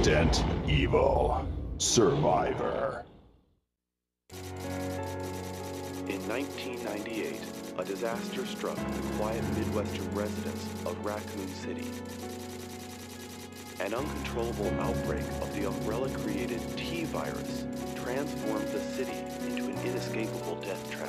Resident Evil Survivor. In 1998, a disaster struck the quiet Midwestern residents of Raccoon City. An uncontrollable outbreak of the Umbrella-created T-virus transformed the city into an inescapable death trap.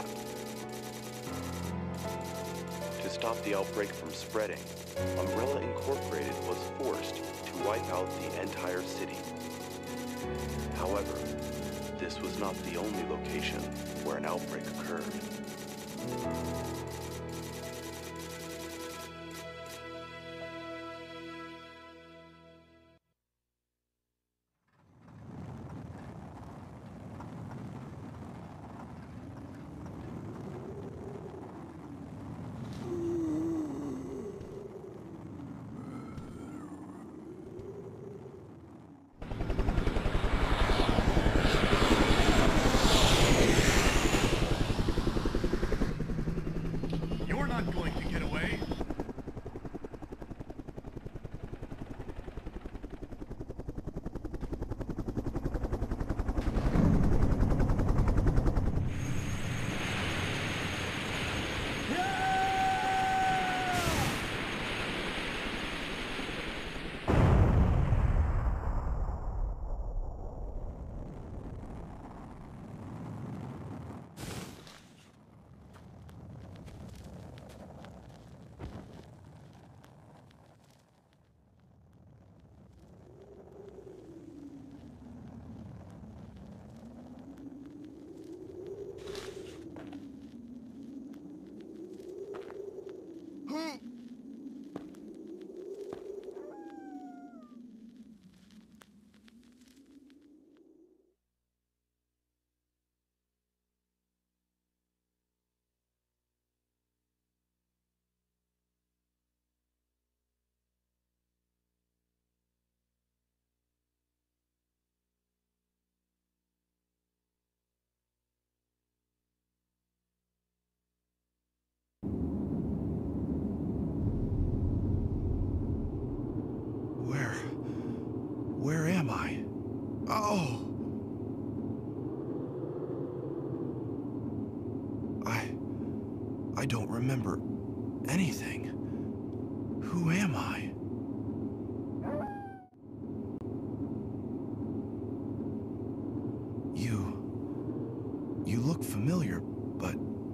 To stop the outbreak from spreading, Umbrella Incorporated was forced to wipe out the entire city. However, this was not the only location where an outbreak occurred. Where am I? Oh! I don't remember anything. Who am I? You look familiar, but...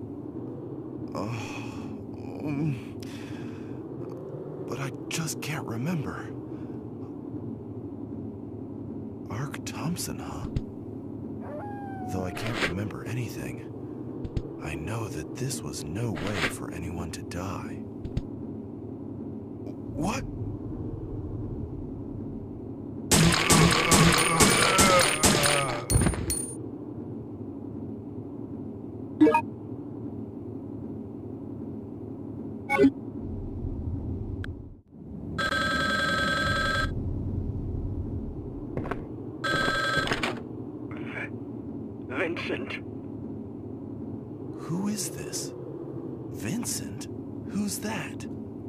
but I just can't remember. Ark Thompson, huh? Though I can't remember anything, I know that this was no way for anyone to die. What? Vincent. Who is this? Vincent? Who's that?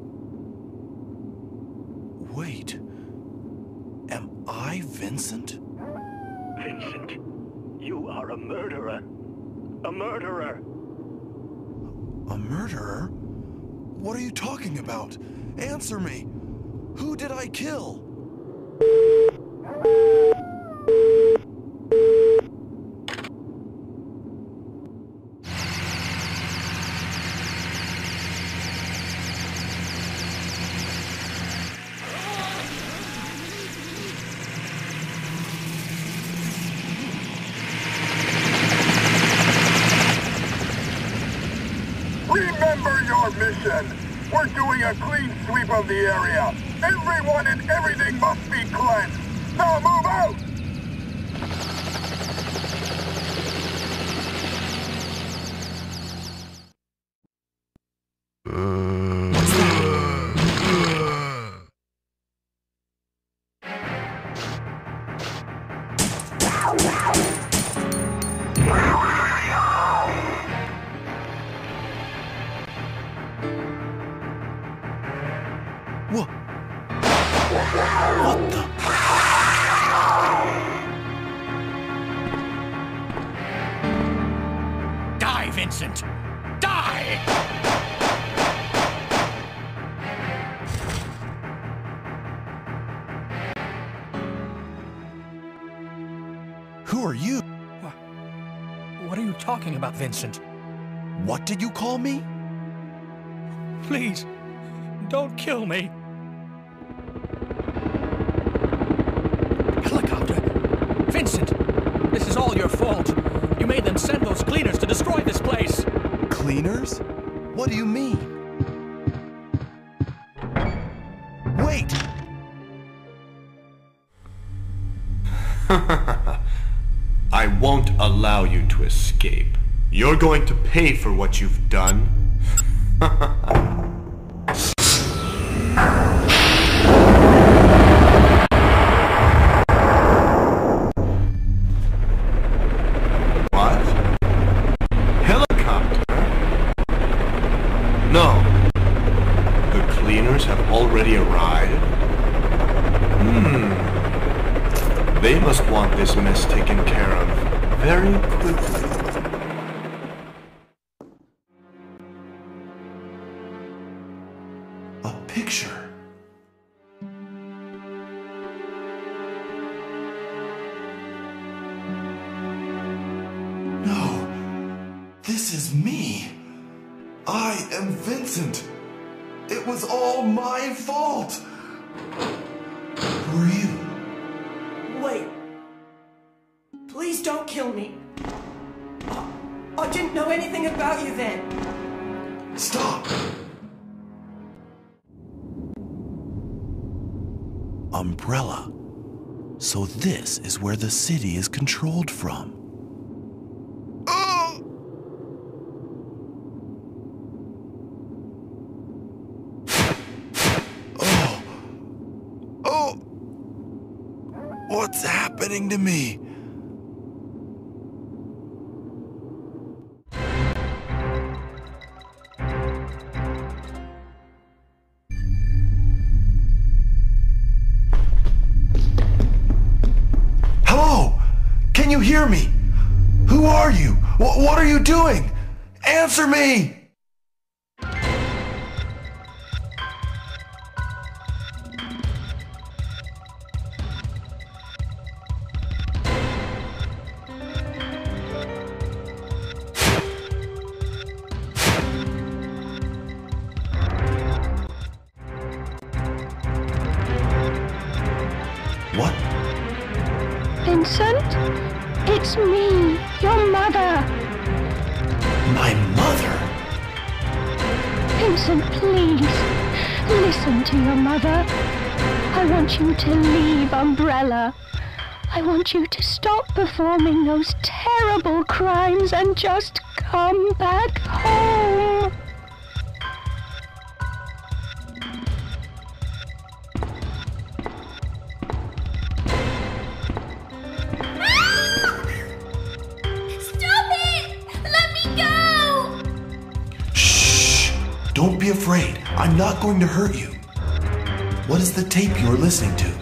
Wait. Am I Vincent? Vincent, you are a murderer. A murderer. A murderer? What are you talking about? Answer me! Who did I kill? Remember your mission. We're doing a clean sweep of the area. Everyone and everything must be cleansed. Now move out! What the? Vincent! Die! Who are you? What are you talking about, Vincent? What did you call me? Please, don't kill me. Helicopter! Vincent! This is all your fault. You made them send those cleaners to destroy this place. Cleaners? What do you mean? Wait! I won't allow you to escape. You're going to pay for what you've done. What? Helicopter? No. The cleaners have already arrived? They must want this mess taken care of very quickly. A picture. No. This is me. I am Vincent. It was all my fault. Who are you? Wait. Please don't kill me. I didn't know anything about you then. Stop! Umbrella. So this is where the city is controlled from. What's happening to me? Hello? Can you hear me? Who are you? What are you doing? Answer me! What? Vincent, it's me, your mother. My mother? Vincent, please, listen to your mother. I want you to leave Umbrella. I want you to stop performing those terrible crimes and just come back home. Don't be afraid. I'm not going to hurt you. What is the tape you're listening to?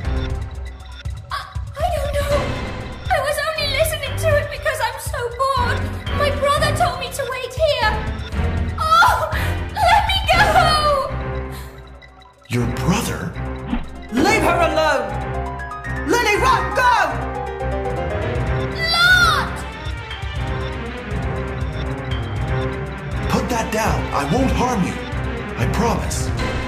I don't know. I was only listening to it because I'm so bored. My brother told me to wait here. Oh, let me go! Your brother? Leave her alone! Lily, run, go! Lord! Put that down. I won't harm you. I promise.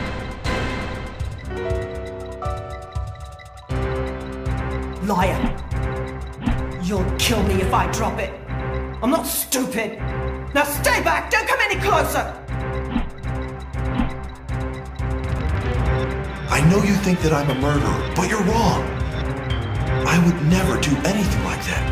Liar. You'll kill me if I drop it. I'm not stupid. Now stay back. Don't come any closer. I know you think that I'm a murderer, but you're wrong. I would never do anything like that.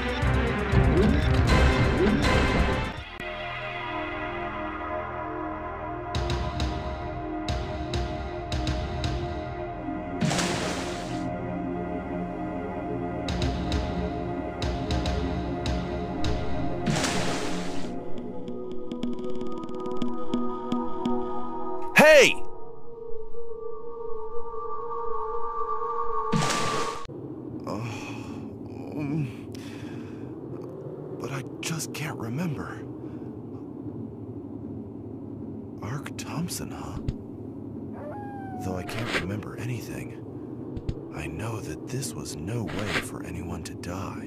Hey! But I just can't remember. Thompson, huh? Though I can't remember anything, I know that this was no way for anyone to die.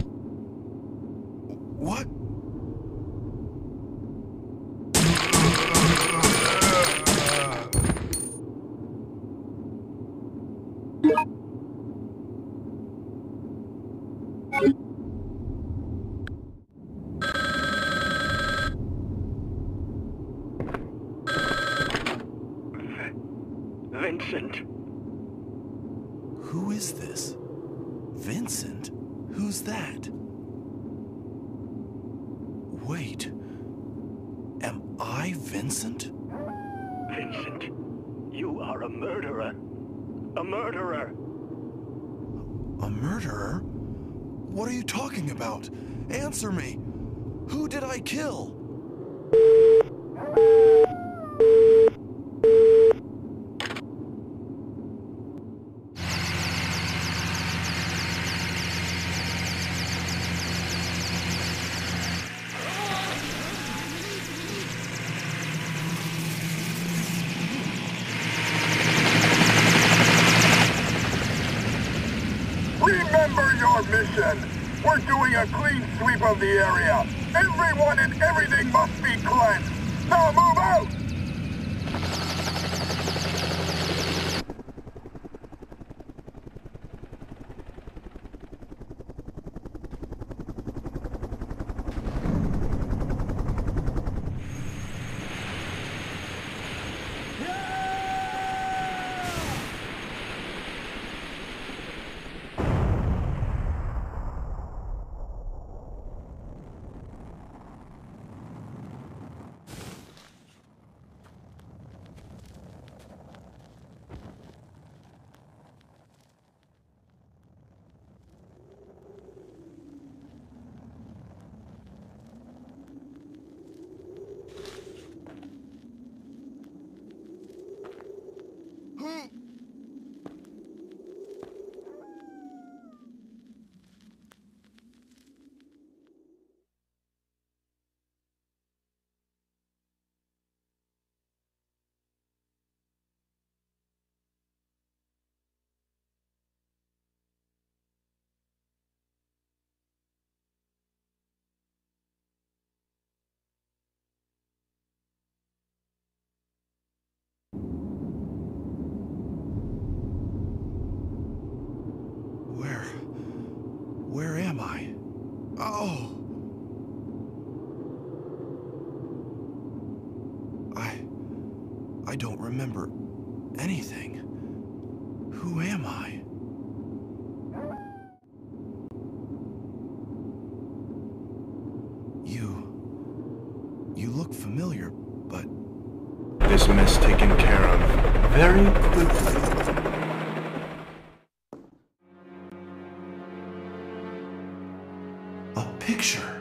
What? Vincent. Who is this? Vincent? Who's that? Wait. Am I Vincent? Vincent, you are a murderer. A murderer. A murderer? What are you talking about? Answer me! Who did I kill? Remember your mission. We're doing a clean sweep of the area. Everyone and everything must be cleansed. Now move out! Where am I? Oh! I don't remember anything. Who am I? You look familiar, but... This mess taken care of very quickly. A picture.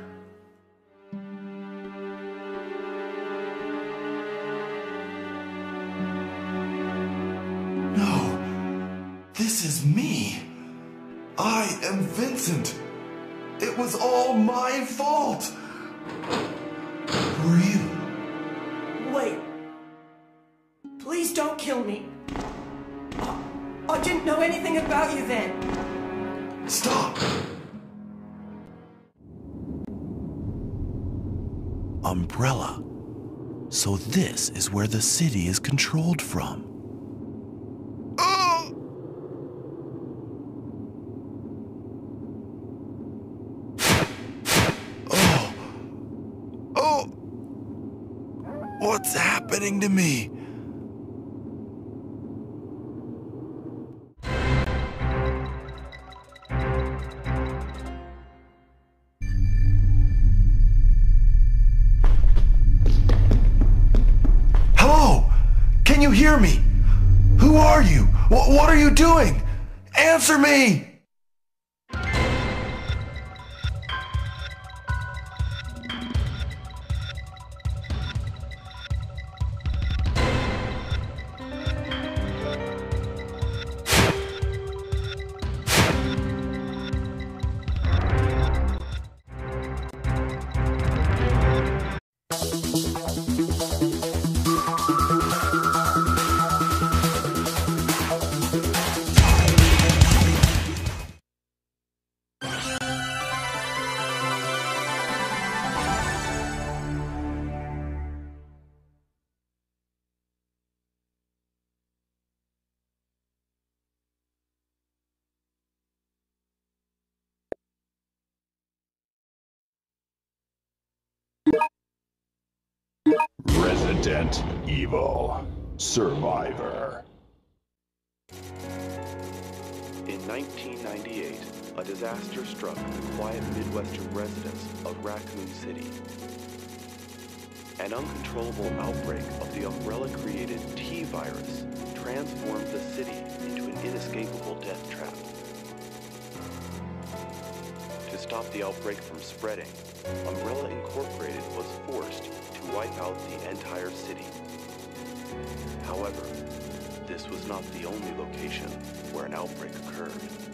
No, this is me. I am Vincent. It was all my fault. Who are you? Wait. Please don't kill me. I didn't know anything about you then. Stop. Umbrella. So this is where the city is controlled from. Oh! What's happening to me? Can you hear me? Who are you? What are you doing? Answer me! Resident Evil Survivor. In 1998, a disaster struck the quiet Midwestern residents of Raccoon City. An uncontrollable outbreak of the Umbrella-created T-virus transformed the city into an inescapable death trap. To stop the outbreak from spreading, Umbrella Incorporated was forced to wipe out the entire city. However, this was not the only location where an outbreak occurred.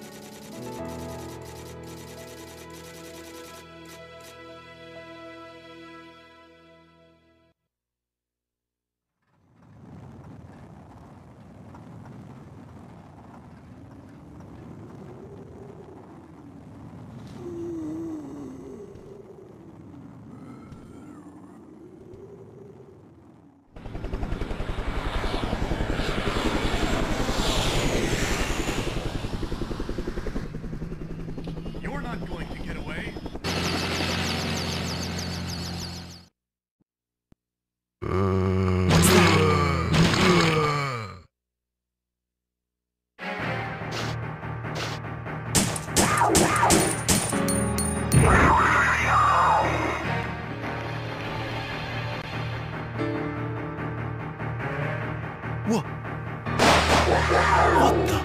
What the?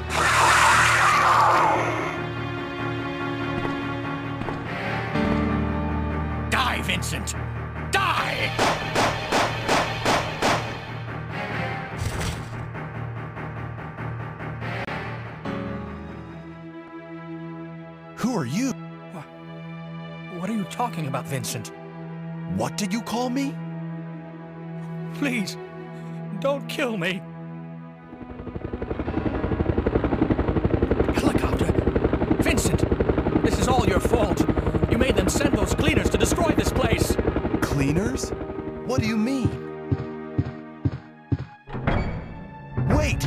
Die, Vincent! Die! Who are you? What are you talking about, Vincent? What did you call me? Please, don't kill me. Helicopter! Vincent! This is all your fault. You made them send those cleaners to destroy this place. Cleaners? What do you mean? Wait!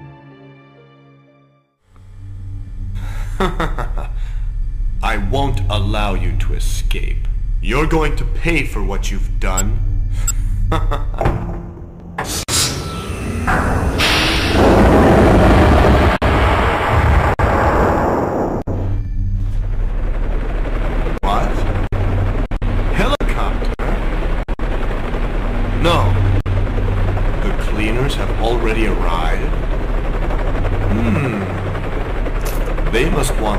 I won't allow you to escape. You're going to pay for what you've done. What? Helicopter? No. The cleaners have already arrived? They must want